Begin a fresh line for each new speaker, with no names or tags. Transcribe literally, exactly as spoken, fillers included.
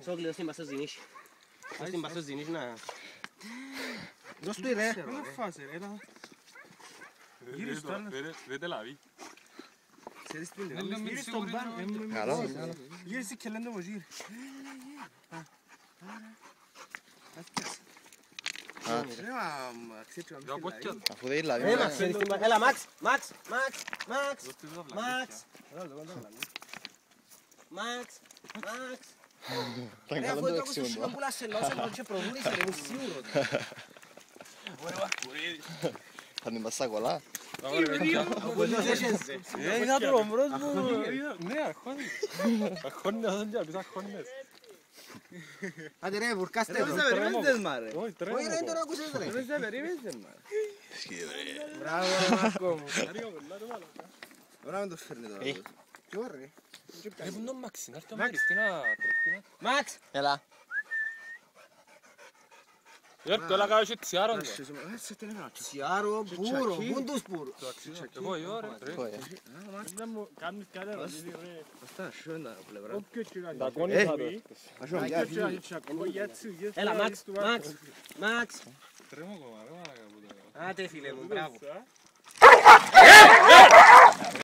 Sogli, ăsta-i mbasă ziniși. Ăsta-i mbasă ziniși, na.
Dove stai, re?
Cosa fa, Serena? Ieri sto... Vede, vede lavi?
Se risponde.
Ieri sto bene.
Alo.
Ieri si kellende vojir. Ya boccia.
Αφού δεν είναι
Ε, Μαξ, έλα, Μαξ, Μαξ, Μαξ, Μαξ, Μαξ, Μαξ, Μαξ.
ήταν
Ρε,
καλό
αφού
το
έκαμε στο
δεξιόν.
σίγμα που λάσε λόσε, non c'è provuris, ρε, μου σίγουρο.
Θα την πας στα κολλά.
Ε, είδα το ομπρός μου. Ναι, αρχόνες. Αρχόνες, δεν ξέρω, πεις αρχόνες.
Άντε ρε, βουρκάστε
Ρε,
εδώ.
δεν περίμενες, μάρε. Όχι, τρέμω.
Όχι, ρε, δεν το άκουσες, ρε.
Δεν περίμενες, μάρε.
Μπράβο, Μάρκο μου. Τώρα με το φέρνει τώρα. Τι ώρα, ρε.
Ρε, πού το Μάξι, να έρθει ο Μάρις, τι να τρέχει.
Μαξ,
Έλα.
Έρθει, όλα κάτω και τσιάρονται.
τσιάρο, πούρο, πούντους πούρο.
Εγώ, εγώ, ρε.
Δεν μου κάνεις κανένα ρωτήσει, ρε.
Αυτά, σου είναι τα πλευρά.
Όποιο και κάνει.
Τα κόνη θα το.
Όποιο και κάνει τσακό, γιατί, γιατί.
Έλα, Μαξ, Μαξ, Μαξ.
Τρέμω ακόμα, ρε, μάρακα που το κάνω.
Άντε, φίλε μου, μπράβο.